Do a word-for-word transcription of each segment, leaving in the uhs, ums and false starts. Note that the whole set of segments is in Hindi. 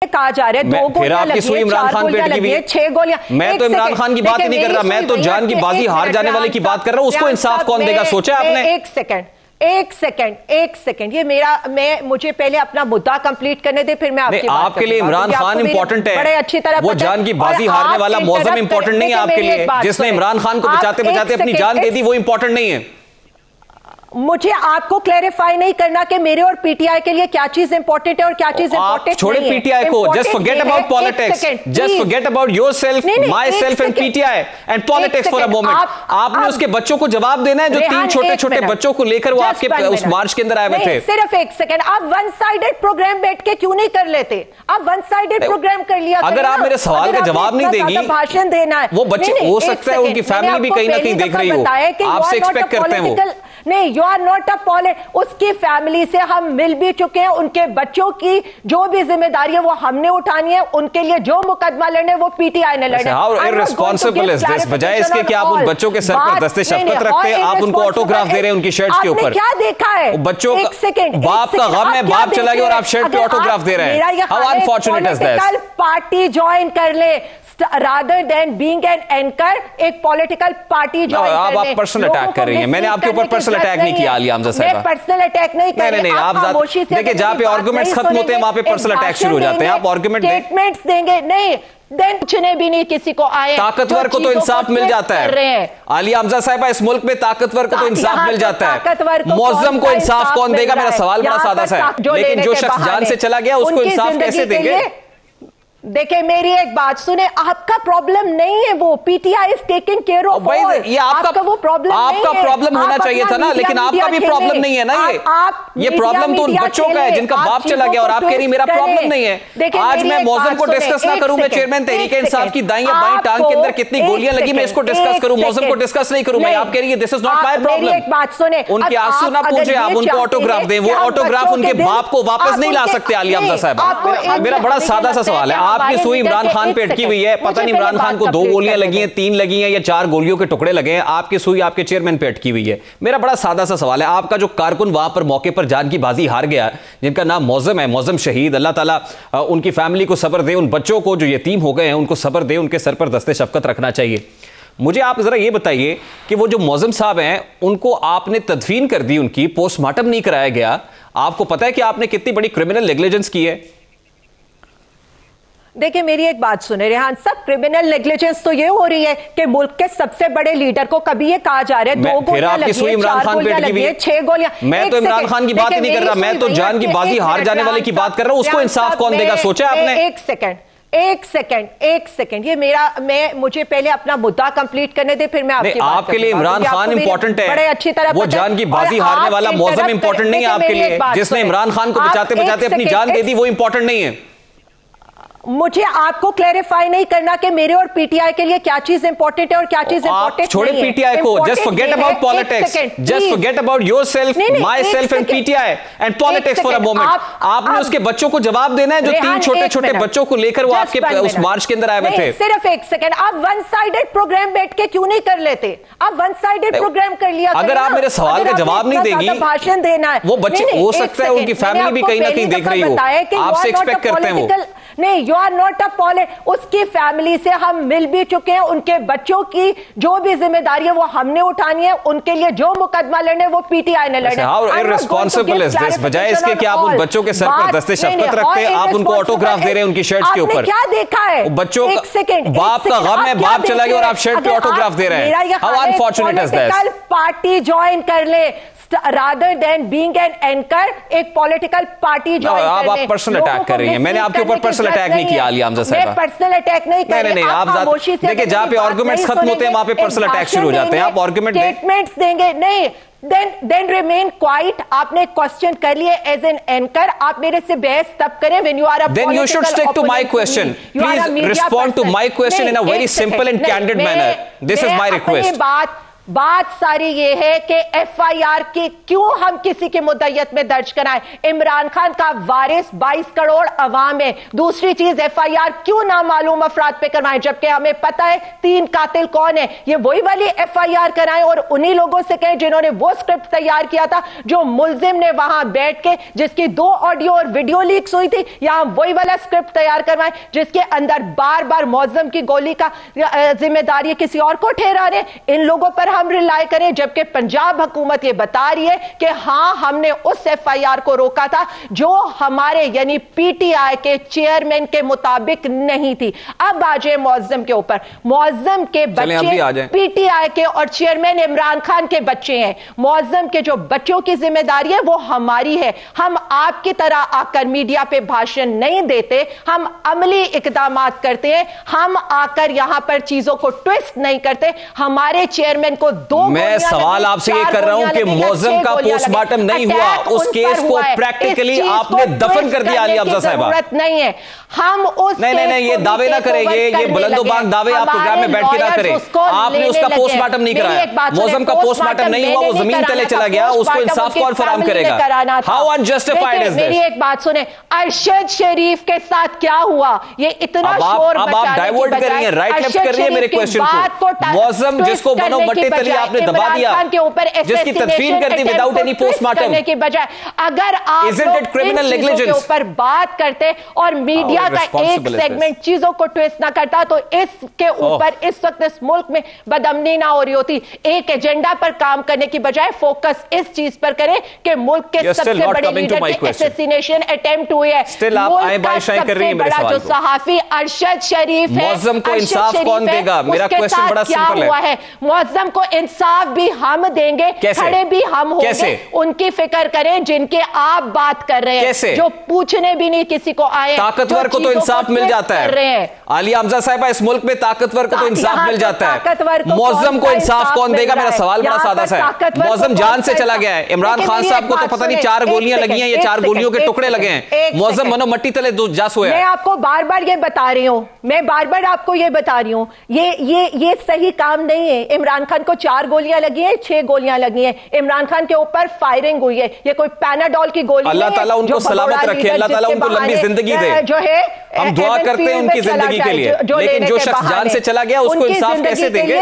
कहा जा रहा है दो गोलियां लगी हैं, इमरान खान पेट की हुई है, छह गोलियां। मैं तो इमरान खान की बात ही नहीं कर रहा, मैं तो जान की बाजी हार जाने वाले की बात कर रहा हूं। उसको इंसाफ कौन देगा, सोचा आपने? एक सेकंड एक सेकंड एक सेकंड ये मेरा मैं मुझे पहले अपना मुद्दा कंप्लीट करने दे, फिर मैं आपकी बात आपके लिए इमरान खान इंपॉर्टेंट है, बड़े अच्छी तरह वो जान की बाजी हारने वाला मौसम इंपॉर्टेंट नहीं है आपके लिए। जिसने इमरान खान को बचाते बचाते अपनी जान दे दी वो इंपॉर्टेंट नहीं है। मुझे आपको क्लैरिफाई नहीं करना कि मेरे और पीटीआई के लिए क्या चीज इंपॉर्टेंट है और क्या चीज इंपॉर्टेंट नहीं है। छोड़े पीटीआई को, just forget about politics, just forget about yourself, myself and PTI and politics for a moment. आपने उसके बच्चों को जवाब देना है जो तीन छोटे छोटे बच्चों को लेकर वो आपके उस मार्च के अंदर आए हुए थे। सिर्फ एक सेकंड, आप वन साइडेड प्रोग्राम बैठ के क्यों नहीं कर लेते? आप वन साइडेड प्रोग्राम कर लिया। अगर आप मेरे सवाल का जवाब नहीं देंगी, भाषण देना है, वो बच्चे हो सकता है उनकी फैमिली भी कहीं ना कहीं देख रही हो, आपसे एक्सपेक्ट करते हैं वो। नहीं, you are not a politician. उसकी फैमिली से हम मिल भी चुके हैं, उनके बच्चों की जो भी जिम्मेदारी है वो हमने उठानी है, उनके लिए जो मुकदमा लड़ने वो पीटीआई ने लड़ने। How irresponsible is this? बजाय इसके कि आप उन बच्चों के सर पर दस्ते शफकत रखते हैं, आप उनको ऑटोग्राफ दे रहे हैं उनकी शर्ट्स के ऊपर। क्या देखा है बच्चों का बाप का गम है, बाप चला गया और आप शर्ट पे ऑटोग्राफ दे रहे हैं। How unfortunate is this? Party join कर ले rather than being an anchor, एक पॉलिटिकल पार्टी ज्वाइन कर ले। आप पर्सनल अटैक कर रही हैं। मैंने आपके ऊपर पर्सनल अटैक नहीं किया आलिया हमजा साहिबा। मैं पर्सनल अटैक नहीं कर रही। नहीं नहीं, आप देखिए जहां पे आर्गुमेंट्स खत्म होते हैं वहां पे पर्सनल अटैक शुरू हो जाते हैं। आप आर्गुमेंट स्टेटमेंट्स देंगे नहीं, देन पूछने भी नहीं किसी को आए। ताकतवर को तो इंसाफ मिल जाता है आलिया हमजा साहिबा, इस मुल्क में ताकतवर को तो इंसाफ मिल जाता है, मौजम को इंसाफ कौन देगा? मेरा सवाल बड़ा सादा सा है, लेकिन जो शख्स जान से चला गया उसको इंसाफ कैसे देंगे? देखिए मेरी एक बात सुने, आपका प्रॉब्लम नहीं है वो, PTI is taking care of all. ये आपका, आपका वो प्रॉब्लम आपका प्रॉब्लम होना चाहिए था ना, लेकिन आपका भी प्रॉब्लम नहीं है ना। ये आप, ये प्रॉब्लम तो उन बच्चों का है जिनका बाप चला गया और आप कह रही मेरा प्रॉब्लम नहीं है। आज मैं मौसम को डिस्कस ना करूं, मैं चेयरमैन तहरीक इंसाफ की दाईं या बाईं टांग के अंदर कितनी गोलियां लगी मैं इसको डिस्कस करूं, मौसम को डिस्कस नहीं करूं मैं। आप कह रही है this is not my problem. एक बात सुने, उनके आंसू ना पूछे आप, उनको ऑटोग्राफ दें, वो ऑटोग्राफ उनके बाप को वापस नहीं ला सकते आलिया हमजा साहिबा। मेरा बड़ा सादा सा सवाल है, आपकी सुई इमरान खान पे अटकी हुई है, पता नहीं इमरान खान को दो गोलियां लगी हैं, तीन लगी हैं या चार गोलियों के टुकड़े लगे हैं, आपकी सुई आपके चेयरमैन पे अटकी हुई है। मेरा बड़ा सादा सा सवाल है, आपका जो कारकुन वहां पर मौके पर जान की बाजी हार गया, जिनका नाम मौजम है, मौजम शहीद, अल्लाह ताला उनकी फैमिली को सब्र दे, उन बच्चों को जो यतीम हो गए हैं उनको सब्र दे, उनके सर पर दस्ते शफकत रखना चाहिए। मुझे आप जरा ये बताइए कि वो जो मौजम साहब हैं उनको आपने तदफीन कर दी, उनकी पोस्टमार्टम नहीं कराया गया, आपको पता है कि आपने कितनी बड़ी क्रिमिनल नेग्लिजेंस की है? देखिए मेरी एक बात सुने रेहान, सब क्रिमिनल नेग्लिजेंस तो ये हो रही है कि मुल्क के सबसे बड़े लीडर को कभी ये कहा जा रहा है दो गोलियां लगी हैं, चार गोलियां लगी हैं, छह गोलियां। मैं तो इमरान खान की बात ही नहीं कर रहा, मैं तो जान की बाजी हार जाने वाले की बात कर रहा हूं। उसको इंसाफ कौन देगा, सोचा आपने? एक सेकंड एक सेकंड एक सेकंड ये मेरा मैं मुझे पहले अपना मुद्दा कंप्लीट करने दे, फिर मैं आपकी बात आपके लिए इमरान खान इंपॉर्टेंट है, बड़े अच्छी तरह वो जान की बाजी हारने वाला मौसम इंपॉर्टेंट नहीं है आपके लिए। जिसने इमरान खान को बचाते बचाते अपनी जान दे दी वो इंपॉर्टेंट नहीं है। मुझे आपको क्लैरिफाई नहीं करना कि मेरे और पीटीआई के लिए क्या चीज इंपॉर्टेंट है और क्या चीज इंपॉर्टेंट नहीं है। छोड़े पीटीआई को, just forget about politics, just forget about yourself, myself and PTI and politics for a moment. आपने उसके बच्चों को जवाब देना है जो तीन छोटे छोटे बच्चों को लेकर वो आपके उस मार्च के अंदर आए हुए थे। सिर्फ एक सेकंड, आप वन साइडेड प्रोग्राम बैठ के क्यों नहीं कर लेते? आप वन साइडेड प्रोग्राम कर लिया। अगर आप मेरे सवाल का जवाब नहीं देगी, भाषण देना है, वो बच्चे हो सकता है उनकी फैमिली भी कहीं ना कहीं देख रही हो, आपसे एक्सपेक्ट करते हैं वो। नहीं, you are not a politician. उसकी फैमिली से हम मिल भी चुके हैं, उनके बच्चों की जो भी जिम्मेदारी है वो हमने उठानी है, उनके लिए जो मुकदमा लड़ने वो पीटीआई ने लड़ने। How irresponsible is this? बजाय इसके कि आप उन बच्चों के सर पर दस्ते शफकत रखते हैं, आप उनको ऑटोग्राफ दे रहे हैं उनकी शर्ट्स के ऊपर। क्या देखा है बच्चों का बाप का गम है, बाप चला गया और आप शर्ट पे ऑटोग्राफ दे रहे हैं। How unfortunate is this? Party join कर ले rather than being an anchor, एक पॉलिटिकल पार्टी ज्वाइन कर ले। आप पर्सनल अटैक कर रही हैं, मैंने आपके ऊपर पर्सनल अटैक नहीं किया आलिया हमजा साहिबा। मैं पर्सनल अटैक नहीं कर रही। आप देखिए जहां पे आर्गुमेंट्स खत्म होते हैं वहां पे पर्सनल अटैक शुरू हो जाते हैं। आप आर्गुमेंट स्टेटमेंट्स देंगे नहीं, देन देन रिमेन क्वाइट। आपने क्वेश्चन कर लिए एज एन एंकर, आप मेरे से बहस तब करें when you are a then you should stick to my question. Please respond to my question in a very simple and candid manner. This is my request. बात सारी ये है कि एफआईआर की क्यों हम किसी की मुद्दत में दर्ज कराएं। इमरान खान का वारिस बाईस करोड़ अवाम है। दूसरी चीज, एफआईआर क्यों ना मालूम अफराद पे करवाएं जबकि हमें पता है तीन कातिल कौन है। ये वही वाली एफआईआर कराएं और उन्हीं लोगों से कहें जिन्होंने वो स्क्रिप्ट तैयार किया था जो मुलजिम ने वहां बैठ के, जिसकी दो ऑडियो और वीडियो लीक्स हुई थी, यहां वही वाला स्क्रिप्ट तैयार करवाएं जिसके अंदर बार बार मौजम की गोली का जिम्मेदारी किसी और को ठहरा रहे। इन लोगों पर हम रिलाय करें जबकि पंजाब हुकूमत ये बता रही है कि हां हमने उस एफआईआर को रोका था जो हमारे यानी पीटीआई के चेयरमैन के मुताबिक नहीं थी। अब आ जाए मौजम के ऊपर। मौजम के बच्चे पीटीआई के और चेयरमैन इमरान खान के बच्चे हैं। मौजम के जो बच्चों की जिम्मेदारी है वो हमारी है। हम आपकी तरह आकर मीडिया पे भाषण नहीं देते, हम अमली इकदाम करते हैं। हम आकर यहां पर चीजों को ट्विस्ट नहीं करते। हमारे चेयरमैन को दो मैं सवाल आपसे ये कर रहा हूं कि मौजम का पोस्टमार्टम नहीं हुआ, उस केस को प्रैक्टिकली आपने दफन कर दिया अली अफजा साहिबा। जरूरत नहीं है हम उस नहीं नहीं नहीं ये दावे ना करें, ये ये बुलंदोबांग दावे आप प्रोग्राम में बैठ के ना करें। आपने उसका पोस्टमार्टम नहीं कराया, मौजम का पोस्टमार्टम नहीं हुआ, वो जमीन तले चला गया, उसको इंसाफ कौन फराहम करेगा? How unjustified is this? मेरी एक बात सुने, अरशद शरीफ के साथ क्या हुआ? ये इतना शोर अब आप डाइवर्ट कर रही हैं, राइट लेफ्ट कर रही है मेरे क्वेश्चन को। मौजम जिसको बनो मट्टी तली आपने दबा दिया, जिसकी तदफीन कर दी विदाउट एनी पोस्टमार्टम के बजाय, अगर आप इजंट इट क्रिमिनल नेग्लिजेंस के ऊपर बात करते और मीडिया का एक सेगमेंट चीजों को ट्विस्ट ना करता तो इसके ऊपर इस वक्त इस मुल्क में बदअमनी ना हो रही होती। एक एजेंडा पर काम करने की बजाय फोकस इस चीज पर करें कि मुल्क के सबसे बड़े लीडर के असैसिनेशन अटेम्प्ट हुए है। सबसे बड़ा जो सहाफी अरशद शरीफ है, मौजम को इंसाफ कौन देगा? मेरा क्वेश्चन बड़ा सिंपल है। हुआ है मौजम को इंसाफ भी हम देंगे, खड़े भी हम होंगे। उनकी फिक्र करें जिनके आप बात कर रहे हैं, जो पूछने भी नहीं किसी को आए। ताकतवर को तो इंसाफ मिल जाता है। आलिया हमजा साहिबा, इस मुल्क में ताकतवर को तो इंसाफ मिल जाता है, मौजम को इंसाफ कौन देगा? मेरा सवाल बड़ा सादा सा है। मौजम जान से चला गया है, इमरान खान साहब को तो पता नहीं चार गोलियां लगी हैं, ये चार गोलियों के टुकड़े लगे हैं। मौजम मनो मट्टी तले जास हुआ है। मैं आपको बार बार ये बता रही हूं, मैं बार बार आपको ये बता रही हूं, ये ये ये सही काम नहीं है। इमरान खान को चार गोलियां लगी हैं, छह गोलियां लगी हैं, इमरान खान के ऊपर फायरिंग हुई है। ये कोई पैनाडोल की गोली, अल्लाह ताला उनको सलामत रखे, अल्लाह ताला उनको लंबी जिंदगी दे। जो है हम दुआ करते हैं उनकी जिंदगी के लिए, लेकिन जो शख्स जान से चला गया उसको इंसाफ कैसे देंगे?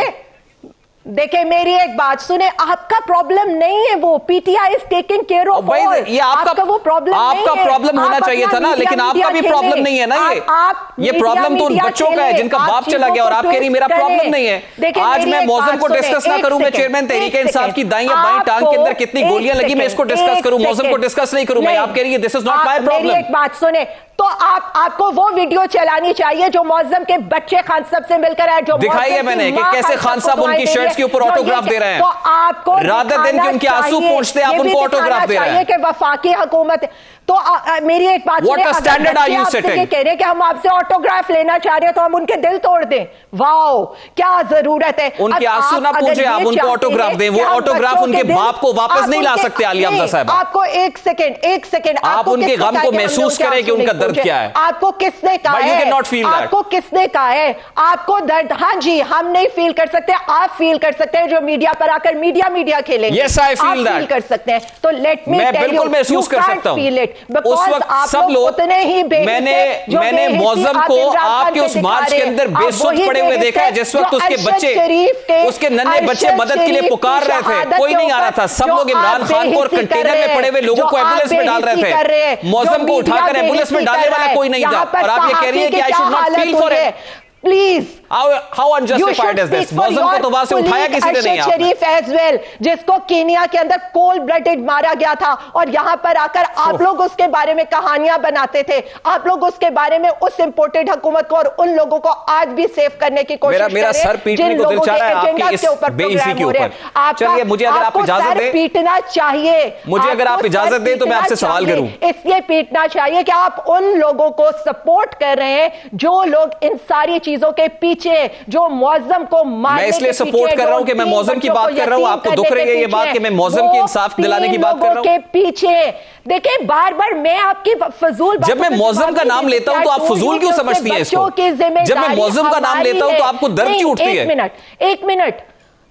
देखिए मेरी एक बात सुने, आपका प्रॉब्लम नहीं है वो, PTI is taking care of all. ये आपका, आपका वो प्रॉब्लम आपका प्रॉब्लम होना चाहिए था ना, लेकिन आपका भी प्रॉब्लम नहीं है ना। ये आप ये प्रॉब्लम तो उन बच्चों का है जिनका बाप चला गया और आप कह रही मेरा प्रॉब्लम नहीं है। आज मैं मौजम को डिस्कस ना करूं, मैं चेयरमैन तहरीक इंसाफ की दाईं या बाईं टांग के अंदर कितनी गोलियां लगी मैं इसको डिस्कस करूं, मौजम को डिस्कस नहीं करूं मैं। आप कह रही है this is not my problem. एक बात सुने, तो आप आपको वो वीडियो चलानी चाहिए जो मौजम के बच्चे खान साहब से मिलकर आए, जो दिखाई है मैंने कि कैसे खान साहब उनकी शर्ट्स के ऊपर ऑटोग्राफ दे रहे हैं। तो आपको रादर दिन कि उनके आंसू पोंछते आप उनको ऑटोग्राफ दे रहे हैं कि वफाकी हुकूमत। तो आ, आ, मेरी एक बात What a standard are you setting? ये कह रहे हैं कि हम आपसे ऑटोग्राफ लेना चाह रहे हैं तो हम उनके दिल तोड़ दें। वाओ क्या जरूरत है। उनके आंसू ना पूछे, आप उनको ऑटोग्राफ दें। वो ऑटोग्राफ उनके बाप को वापस नहीं ला सकते आलिया हमजा साहब। आपको एक सेकंड एक सेकंड आप उनके गम को महसूस करें कि उनका दर्द क्या है। आपको किसने कहा है? आपको किसने कहा है आपको दर्द? हाँ जी, हम नहीं फील कर सकते, आप फील कर सकते हैं जो मीडिया पर आकर मीडिया मीडिया खेलेंगे। Yes, I feel that. Feel कर सकते हैं। तो लेट मी मैं बिल्कुल महसूस कर सकता हूं। उस वक्त सब लोग उतने ही मैंने मैंने मौजम को आपके उस मार्च के अंदर बेसुध पड़े हुए देखा है जिस वक्त उसके बच्चे उसके नन्हे बच्चे मदद के लिए पुकार रहे थे, कोई नहीं आ रहा था। सब लोग इमरान खान को और कंटेनर में पड़े हुए लोगों को एम्बुलेंस में डाल रहे थे। मौजम को उठाकर एम्बुलेंस में डालने वाला कोई नहीं था और आप ये कह रही है कि I should not feel for it. Please how unjustified is this? Moazzam को तो वहां से उठाया किसी ने नहीं। शरीफ एज वेल, जिसको कीनिया के अंदर कोल्ड ब्लडेड मारा गया था और यहां पर आकर आप लोग उसके बारे में कहानियां बनाते थे। आप लोग उसके बारे में उस इंपोर्टेड हुकूमत को और उन लोगों को आज भी सेव करने की कोशिश कर रहे हैं। मेरा सर पीटने को दिल चाह रहा है आपकी इस बेइज्जती के ऊपर। चलिए मुझे अगर आप इजाजत दें, पीटना चाहिए मुझे अगर आप इजाजत दें तो मैं आपसे सवाल करूं। इसलिए पीटना चाहिए कि आप उन लोगों को सपोर्ट कर रहे हैं जो लोग इन सारी चीजों के पीछे, जो मौजम को मारने मैं इसलिए सपोर्ट कर रहा हूं कि मैं मौजम की बात कर रहा हूं। आपको दुख रही है ये बात कि मैं मौजम की इंसाफ दिलाने की बात कर रहा हूं के पीछे। देखिए बार बार मैं आपकी फजूल, जब मैं मौजम का नाम लेता हूं तो आप फजूल क्यों समझती हैं इसको? जब मैं मौजम का नाम लेता हूं तो आपको दर्द क्यों उठती है? एक मिनट एक मिनट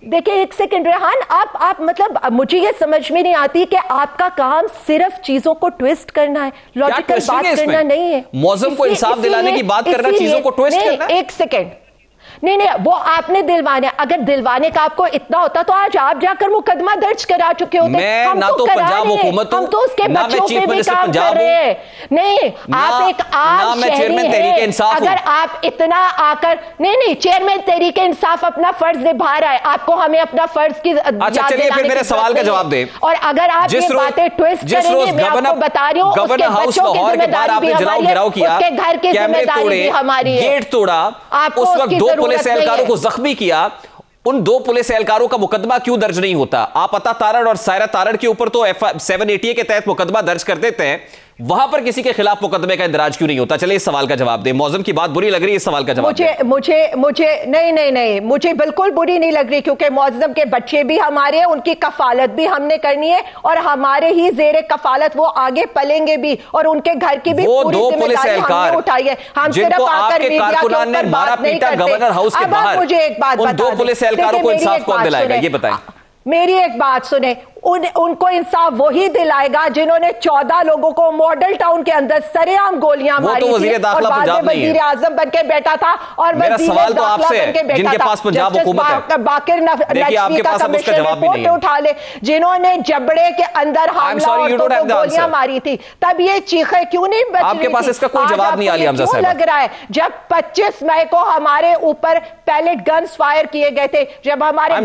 देखिए एक सेकंड रेहान, आप आप मतलब मुझे ये समझ में नहीं आती कि आपका काम सिर्फ चीजों को ट्विस्ट करना है, लॉजिकल बात करना नहीं है। मौसम को इंसाफ दिलाने की बात करना, चीजों को ट्विस्ट करना। एक सेकंड, नहीं नहीं वो आपने दिलवाने, अगर दिलवाने का आपको इतना होता तो आज आप जाकर मुकदमा दर्ज करा चुके होते। मैं हम ना तो, तो पंजाब हुकूमत, हम तो उसके बच्चों पे भी काम कर रहे हैं। नहीं आप एक आम शहरी हैं, अगर आप इतना आकर, नहीं नहीं चेयरमैन तहरीक इंसाफ अपना फर्ज निभा रहा है, आपको हमें अपना फर्ज की अच्छा चलिए फिर मेरे सवाल का जवाब दे। और अगर आप ये बातें ट्विस्ट करेंगे, मैं आपको बता रही हूँ उसके बच्चों की जिम्मेदारी भी हमारी है, उसके घर की जिम्मेदारी भी हमारी है। गेट तोड़ा, आपको उस वक्त दो पुलिस एहलकारों को जख्मी किया, उन दो पुलिस एहलकारों का मुकदमा क्यों दर्ज नहीं होता? आप अता तारड़ और सायरा तारड़ के ऊपर तो एफ सेवन एटी के तहत मुकदमा दर्ज कर देते हैं, वहां पर किसी के खिलाफ मुकदमे का इंदराज क्यों नहीं होता? चलिए इस सवाल का जवाब दे। मौजम की बात बुरी लग रही है, इस सवाल का जवाब मुझे दे। मुझे मुझे नहीं नहीं नहीं मुझे बिल्कुल बुरी नहीं लग रही, क्योंकि मौजम के बच्चे भी हमारे हैं, उनकी कफालत भी हमने करनी है और हमारे ही जेरे कफालत वो आगे पलेंगे भी, और उनके घर की भी वो दो पुलिस एहलकार उठाई है। हम सिर्फ आकर कारकुनान ने मारा पीटा गवर्नर हाउस के बाहर, मुझे एक बात उन दो पुलिस एहलकारों को इंसाफ कौन दिलाएगा ये बताएं? मेरी एक बात सुने, उन, उनको इंसाफ वही दिलाएगा जिन्होंने चौदह लोगों को मॉडल टाउन के अंदर सरेआम गोलियां मारी थी और बाद में वजीर आजम बन के बैठा था और वजीर दाखिला बन के बैठा था। पंजाब हुकूमत है, बाकिर नकवी का कमिश्नर रिपोर्ट उठा ले, जिन्होंने जबड़े के अंदर हमला और गोलियां मारी थी, तब ये चीखें क्यों नहीं बच रही? आपके पास इसका कोई जवाब नहीं आलिया हमजा साहब। लग रहा है जब पच्चीस मई को हमारे ऊपर पैलेट गन्स फायर किए गए थे, जब हमारे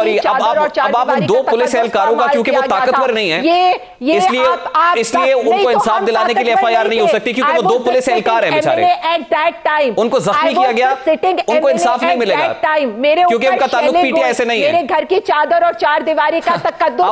अब आप दो पुलिस एहलकारों का, क्योंकि वो ताकतवर नहीं है, ये, ये इसलिए आप, आप इसलिए उनको इंसाफ तो दिलाने के लिए एफ आई आर नहीं हो सकती, क्योंकि वो दो पुलिस एहलकार हैं बेचारे, उनको जख्मी किया गया, उनको इंसाफ नहीं मिलेगा क्योंकि उनका ताल्लुक पीटीआई से नहीं है। मेरे घर की चादर और चार दीवारी का तकद्दुस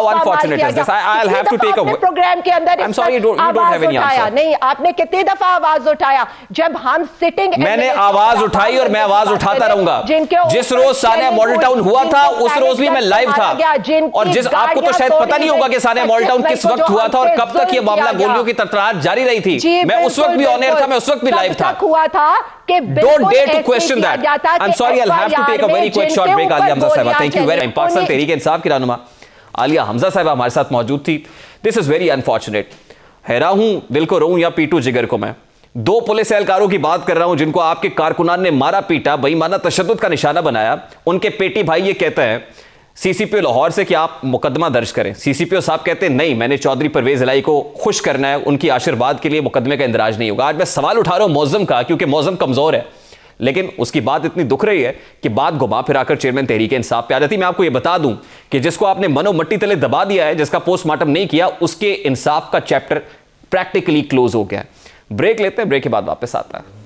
प्रोग्राम के अंदर उठाया नहीं, आपने कितनी दफा आवाज उठाया? जब हम सिटिंग, मैंने आवाज उठाई और मैं आवाज उठाता रहूंगा। जिस रोज सानिया मॉडल टाउन हुआ था उस रोज भी मैं लाइव था, और जिस आपको तो शायद पता नहीं होगा कि सानिया मॉडल टाउन किस वक्त हुआ था और कब तक ये मामला गोलियों की तड़तड़ाहट जारी रही थी। मैं उस वक्त भी ऑन एयर था, मैं उस वक्त भी लाइव था। हुआ था कि don't dare to question that. I am sorry, I will have to take a very quick short break. Aliya Hamza साहिबा, thank you very much. Pakistan Tehreek Insaf की रहनुमा आलिया हमजा साहिबा हमारे साथ मौजूद थी। This is very unfortunate. हैरा हूं, दिल को रोऊं या पीटू जिगर को मैं। दो पुलिस एहलकारों की बात कर रहा हूं जिनको आपके कारकुनान ने मारा पीटा, बेईमाना तशद्दुद का निशाना बनाया। उनके पेटी भाई ये कहते हैं सीसीपीओ लाहौर से कि आप मुकदमा दर्ज करें। सीसीपीओ साहब कहते हैं नहीं, मैंने चौधरी परवेज इलाही को खुश करना है, उनकी आशीर्वाद के लिए मुकदमे का इंदराज नहीं होगा। आज मैं सवाल उठा रहा हूं मौजम का, क्योंकि मौजम कमजोर है, लेकिन उसकी बात इतनी दुख रही है कि बात घुमा फिराकर चेयरमैन तहरीक इंसाफ पे आ जाती। मैं आपको यह बता दूं कि जिसको आपने मनो मट्टी तले दबा दिया है, जिसका पोस्टमार्टम नहीं किया, उसके इंसाफ का चैप्टर प्रैक्टिकली क्लोज हो गया है। ब्रेक लेते हैं, ब्रेक के बाद वापस आता है।